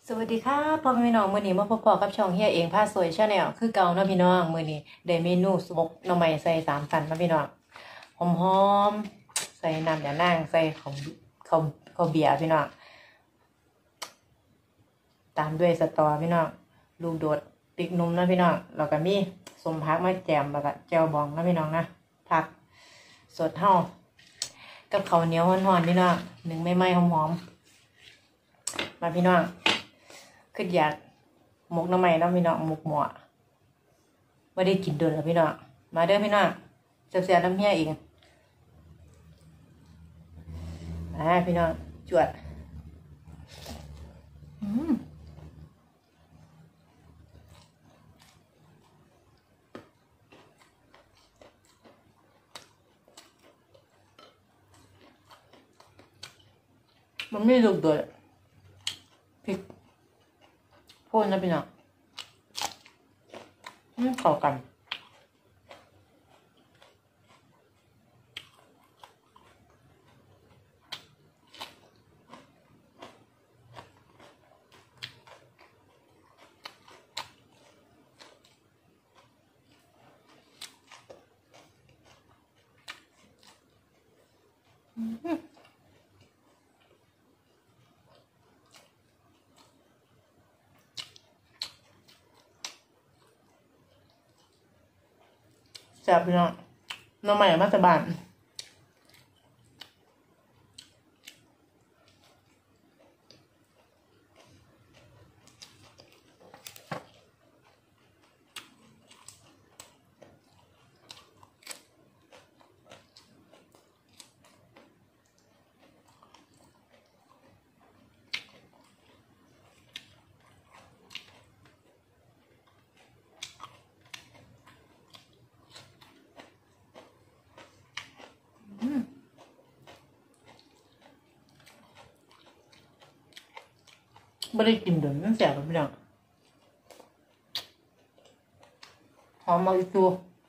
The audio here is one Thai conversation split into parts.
สวัสดีค่ะพ่อแม่พี่น้องมื้อนี้มาพบกับช่องเฮียเองพาสวยชาแนลคือเก่าเนาะพี่น้องมื้อนี้ได้เมนูสมกหน่อไม้ใส่3 ชั้นเนาะพี่น้องหอมๆใส่น้ำยานางใส่ข้าวเบียร์พี่น้องตามด้วยสตอพี่น้องลูกโดดพริกหนุ่มเนาะพี่น้องแล้วก็มีสมผักมาแจมแล้วก็แจ่วบองเนาะพี่น้องนะผักสดเฮากับข้าวเหนียวร้อนๆพี่น้องนึ่งไม่ๆหอมๆมาพี่น้องคืออยากหมกหน่อไม้เนาะพี่น้องหมกหม้อไม่ได้กินโดนแล้วพี่น้องมาเด้อพี่น้องเสียบๆน้ำเฮียเองพี่น้องจวดมันไม่ลูกโดดพริกพ่นนะพี่น้องเข้ากันแซ่บพี่น้องหน่อไม้มาจากบ้านไม่ได้กินโดนนั่นแซ่บพี่น้องหอมมาอีกตัว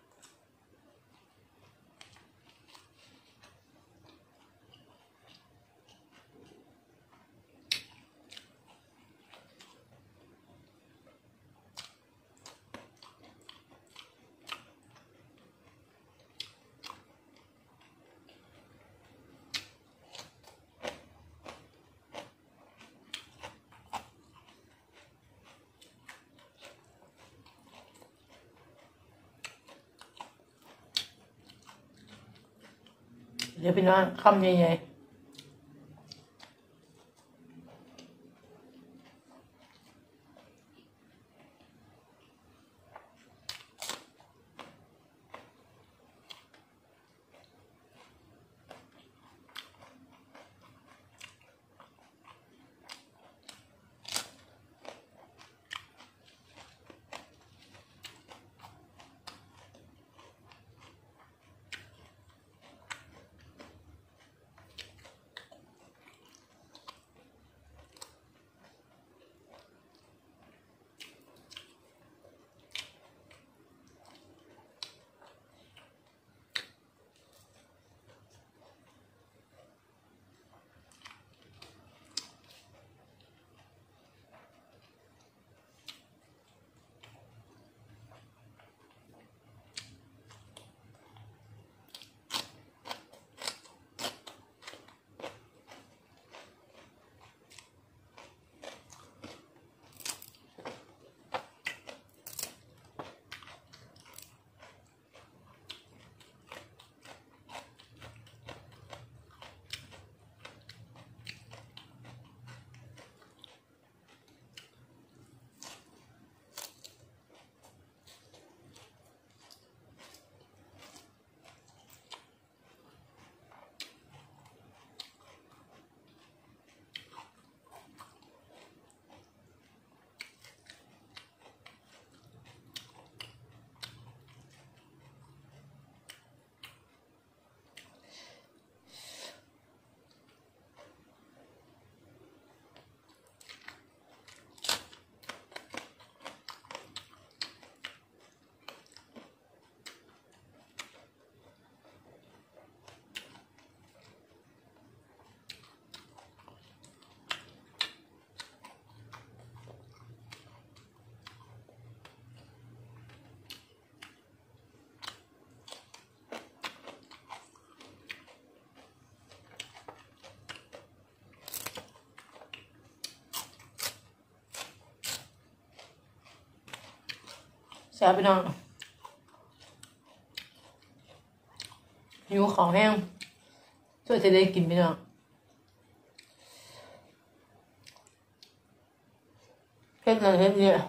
เดี๋ยวพี่น้องคำใหญ่แซ่บพี่น้องหิวของแห้งช่วยจะได้กินพี่น้องเฮ็ดนั่นเฮ็ดนี่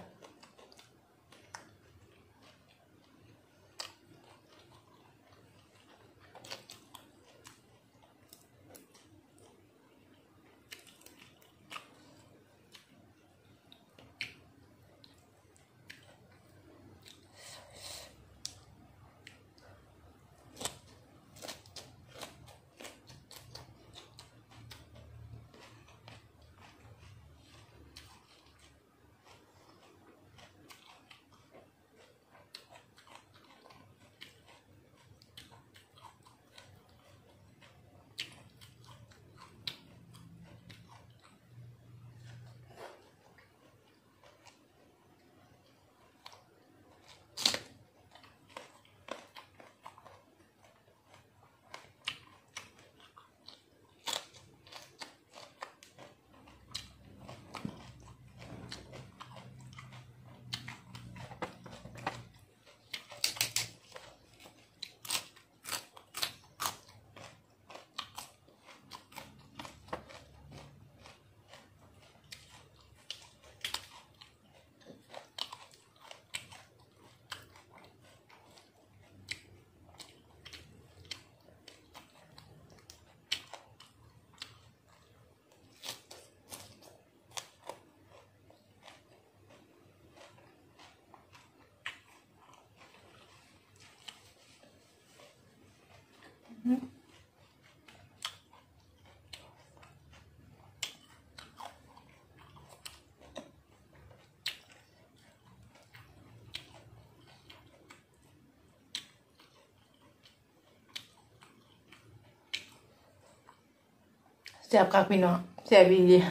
แซ่บคักพี่น้องแซ่บอีหลี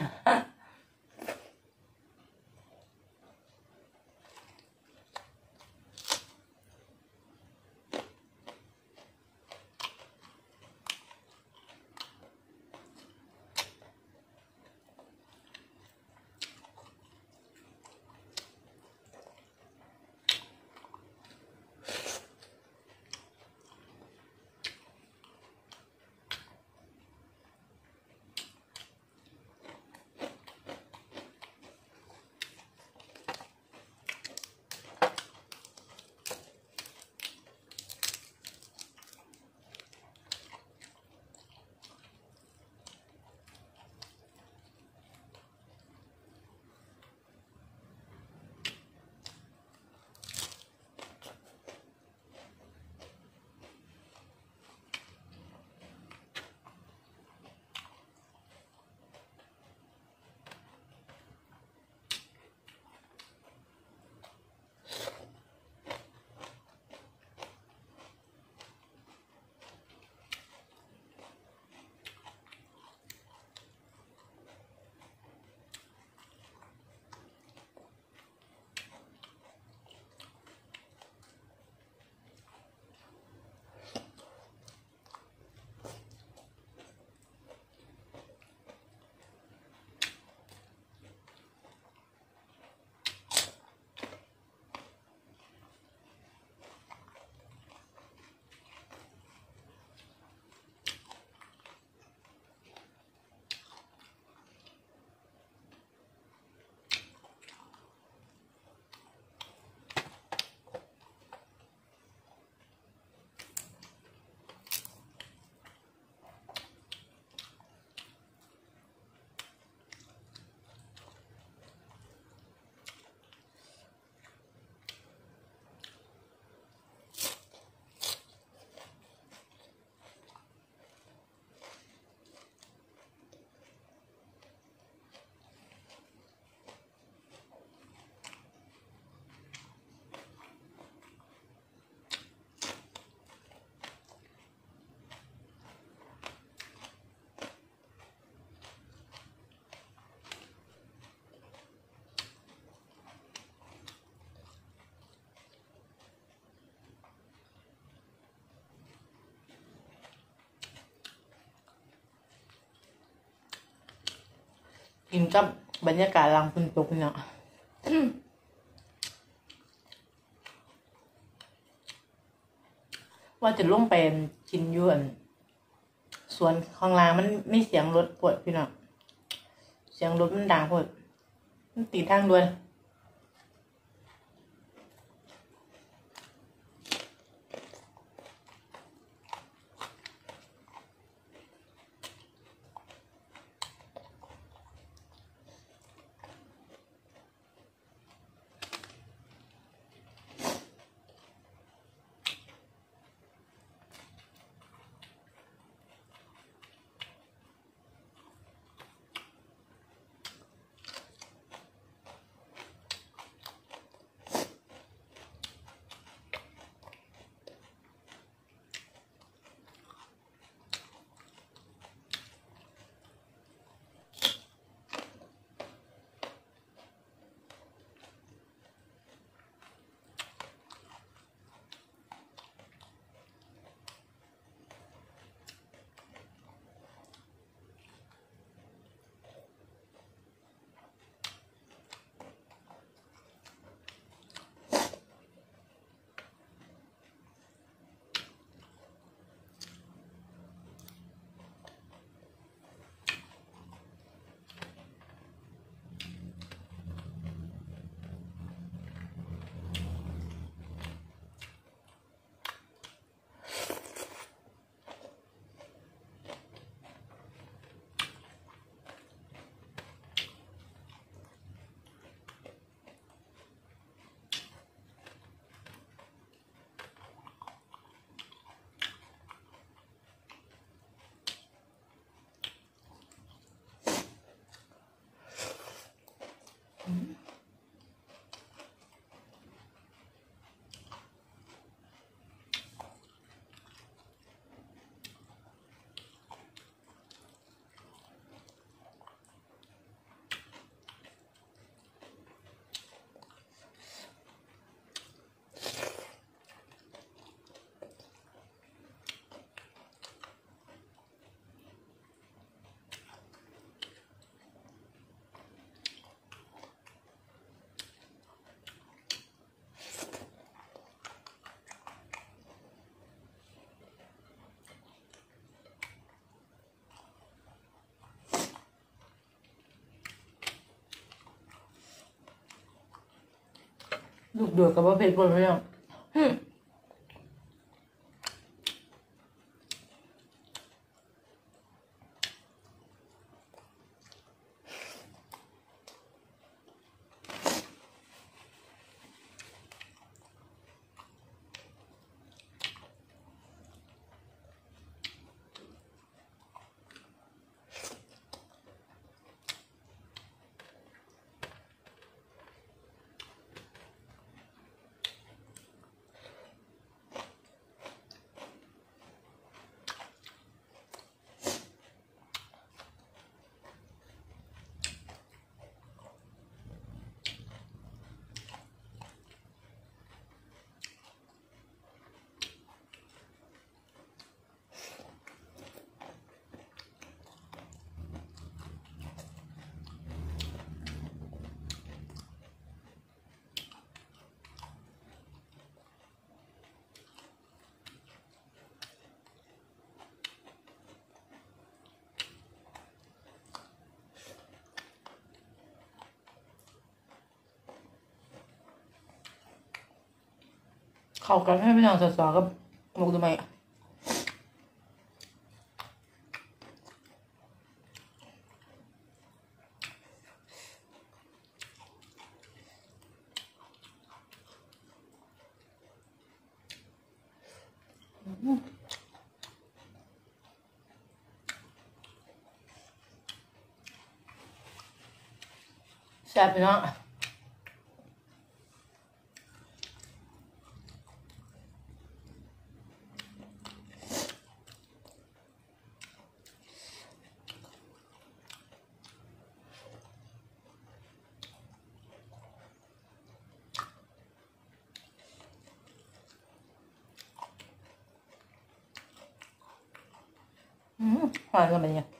กินกับบรรยากาศหลังฝนตกเนาะว่าจะลงไปกินอยู่สวนข้างล่างมันไม่เสียงรถปวดพี่น้องเสียงรถมันดังปวดมันติดทางด่วนลูกเดือดกับว่าเผ็ดปนไปยังเข้ากันให้พี่น้องสาวๆกับหมูทำไมแซ่บพี่น้องหวานกันไปเนี่ย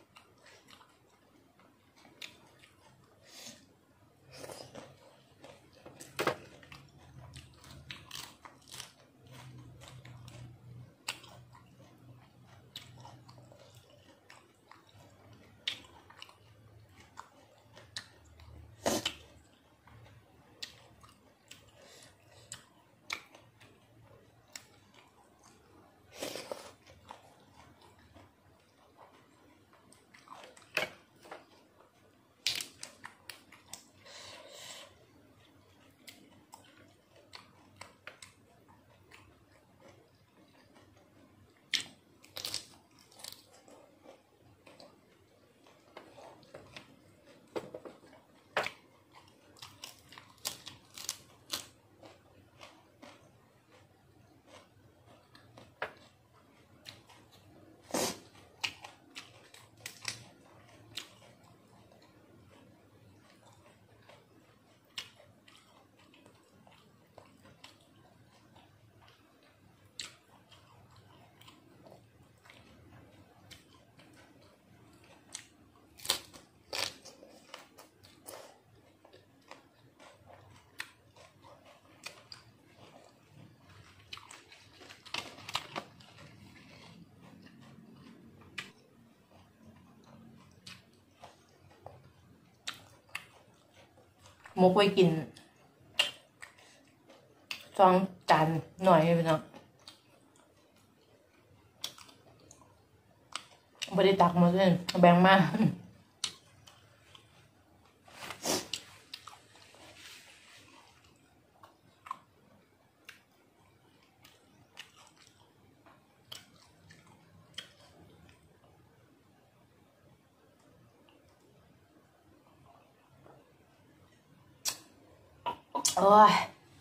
มุกไว้กิน2 จานหน่อยพี่น้องไม่ได้ตักมาเลยแบ่งมาโอ้ย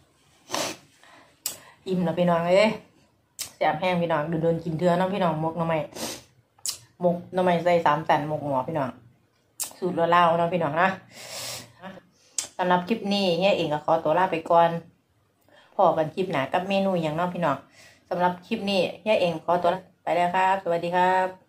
อิ่มแล้วพี่น้องเแซ่บแห้งพี่น้องเดินกินเทื่อน้องพี่น้องมกหน่อไม้ใส่3 สันมกหมอพี่น้องสูตรเล่าๆน้องพี่น้องนะสำหรับคลิปนี้เฮียเองก็ขอตัวลาไปก่อนพอกันคลิปหน้ากับเมนูอย่างน้องพี่น้องสำหรับคลิปนี้เฮียเองขอตัวไปแล้วครับสวัสดีครับ